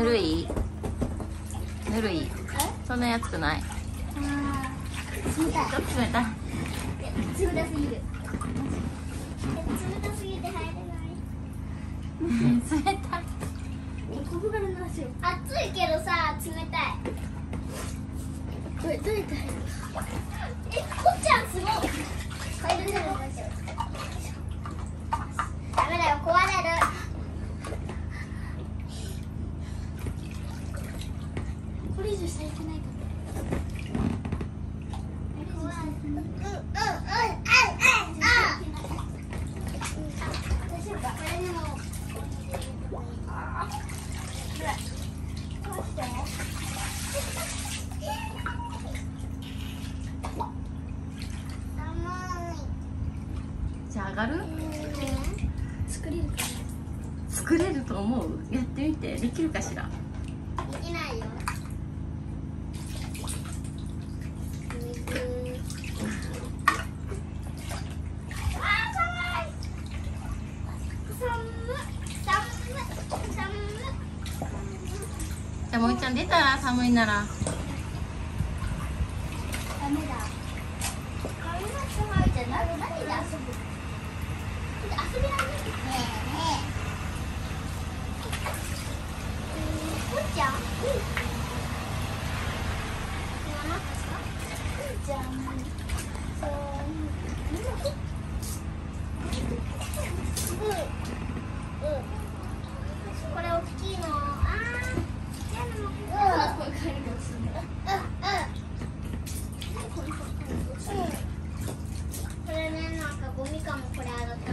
るいぬるい。そんな熱くない。 冷たい。 ちょっと冷たい。 冷たすぎる。冷たすぎて入れない。 冷たい。 ここから流すよ。熱いけどさ、冷たい。どうやって入る？こっちゃんすごい。入るじゃない。ダメだよ、壊れる。これ以上したらいけないかも。 じゃあ上がる？ 作れるかな？ 作れると思う？やってみて。できるかしら？ できないよ。 じゃあもいちゃん出たら、寒いなら。 ダメだ。髪の毛入っちゃう。何で遊ぶ？遊びられないねえ。こっちゃん？じゃん。これ大きいの。これね、なんかゴミかも。これ洗った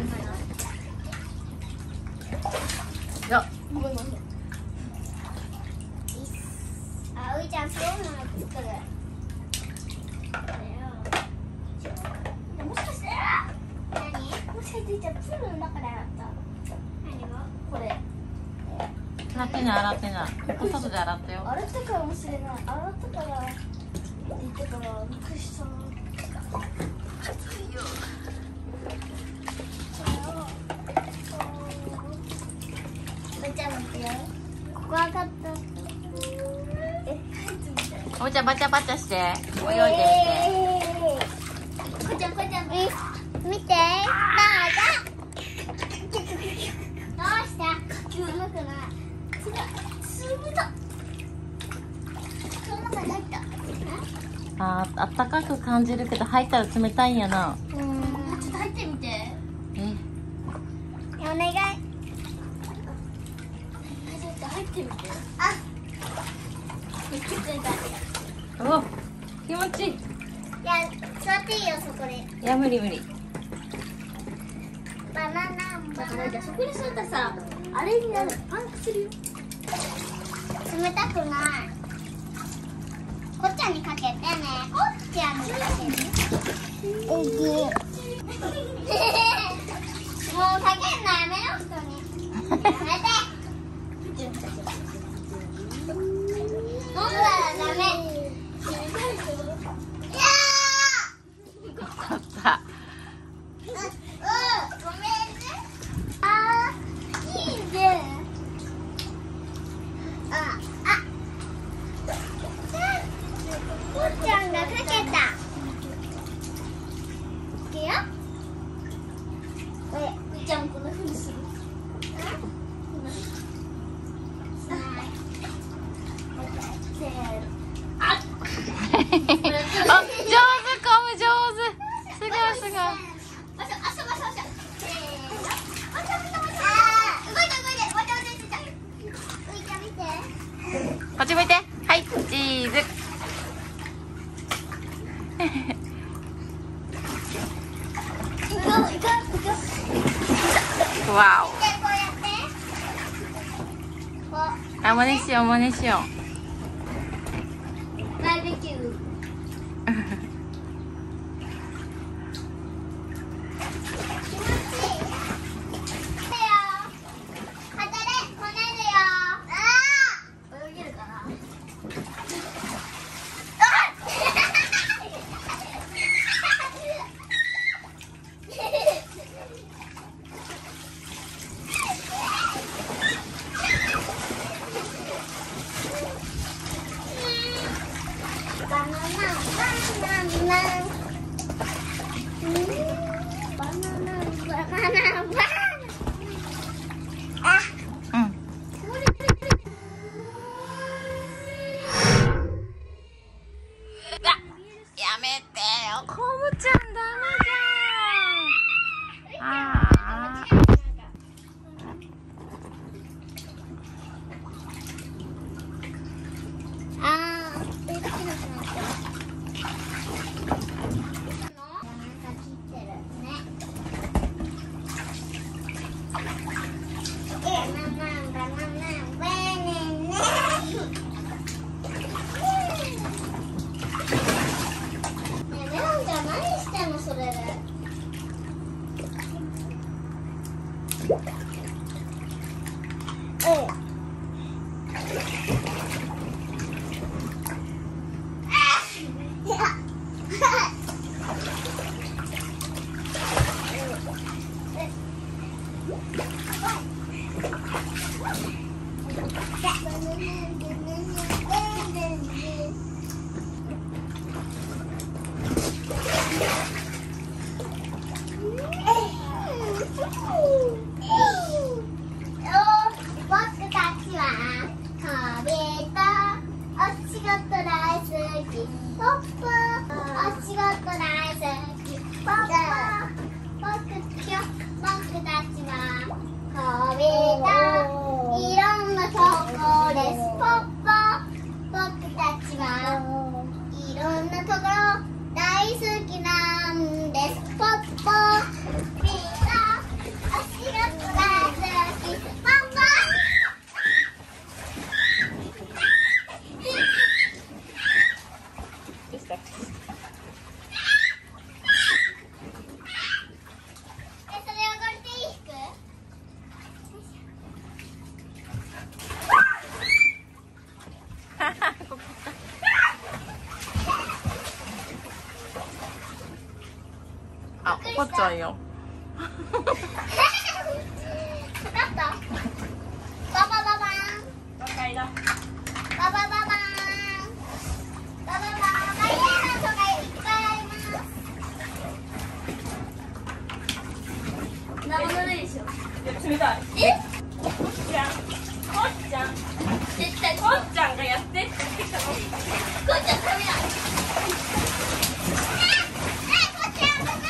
から。 よっ。 ごめん。あ、ういちゃん、そういうの作る。もしかして、何？もしかして、じゃあ、プールの中で洗った。何が？これ。 洗ってない、洗ってない。お外で洗ったよ。 洗ったかもしれない。洗ったからって言ってたらびっくりした。じゃあ待ってよ。怖かった。 おもちゃんバチャバチャして泳いでみて。 こちゃんこちゃん見て。どうした？寒くない。冷た。その中に入った。 あったかく感じるけど入ったら冷たいんやな。 ちょっと入ってみて。お願い。入ってみて。あ。 お、気持ちいい。 いや、座っていいよ、そこで。 いや、無理無理。 バナナ。じゃあそこに座ったらさ、あれになる。パンクするよ。冷たくない。こっちゃんにかけてね。こっちゃんにかけて。もうかけんのやめよ、人に。やめて。飲んだらダメ。 あった。 ごめんね。あー、いいね。こっちゃんがかけた。いくよ。こっちゃんこんなふうにする。 あ、上手、コム上手。すごいすごい。こっち向いて。はい、チーズ。わお。あ、真似しよう、真似しよう。 バーベキュー。 めてよ、コムちゃんダメじゃん。ああ。あ、怒っちゃうよ。 冷たい。こっちゃん。こっちゃん。絶対こっちゃんがやってって言ってきたの。こっちゃんダメだ。こっちゃんダメ。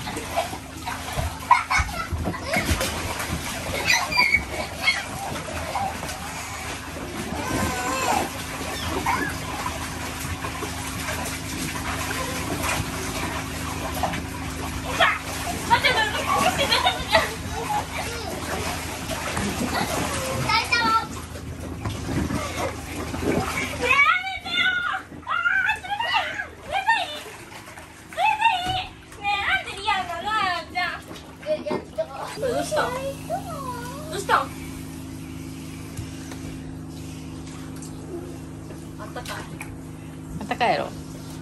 どうしたん？あったかい。 あったかいやろ。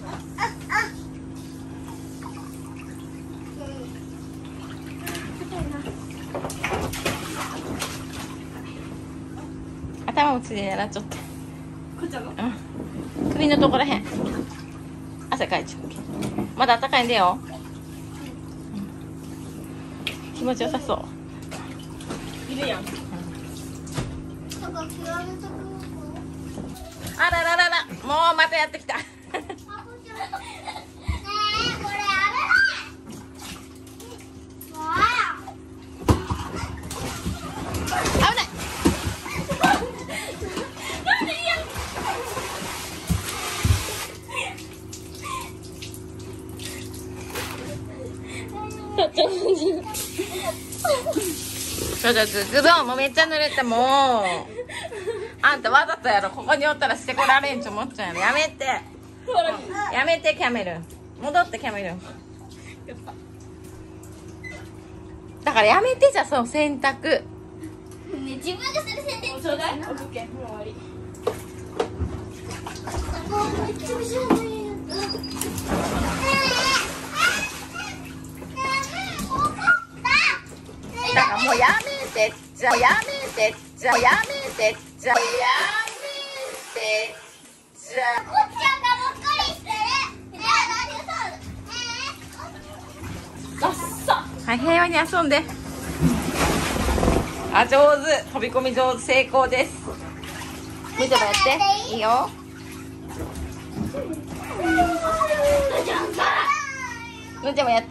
頭をついてやらちょっと。 こっちゃんの？ うん。首のとこらへん。汗かいちゃう。まだあったかいんだよ。気持ちよさそう。 いるやん。 あらららら、もうまたやってきた。ちょズボンもめっちゃ濡れて、もうあんたわざとやろ。ここにおったらしてこられんちょ思っちゃうの。やめて、やめて。キャメル戻って。キャメルだからやめて。じゃあそう洗濯ね、 自分がする洗濯ちょうだい。オッケー、もう終わり。 めっちゃ後ろにいる。 だからもうやめて。じゃあやめて。じゃあやめて。じゃあやめて。じゃあこっちゃんがもっこりしてる。 ダッサ。 はい、平和に遊んで。あ、上手。飛び込み上手。成功です。みーちゃんもやっていいよ。 文ちゃんもやって。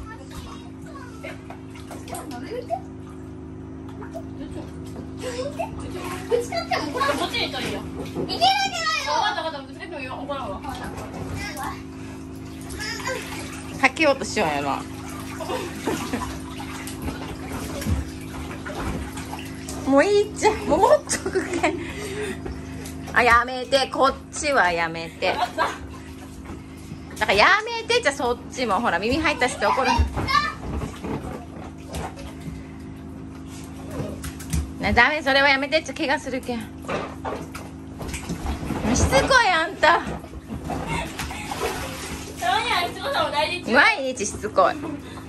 ぶつかってもこっちにいたらいいよ。 いけないよ。 分かった分かった。ぶつけてもいいよ。怒らんわ。 かけようとしようやな。もういいじゃん。もっとくけ。あ、やめて。こっちはやめて。だからやめて。じゃあそっちもほら耳入ったしって怒る。ダメ、それはやめて。怪我するけん。しつこいあんた。 たまにはしつこさも大事。 毎日しつこい。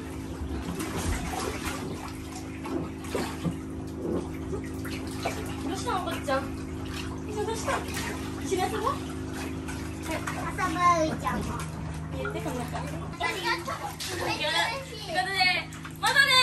どうしたのおばちゃん。どうした。一緒に遊ぼう。 朝まうちゃんも。 言ってこんな感じ。 ありがとう。 ということでまたね。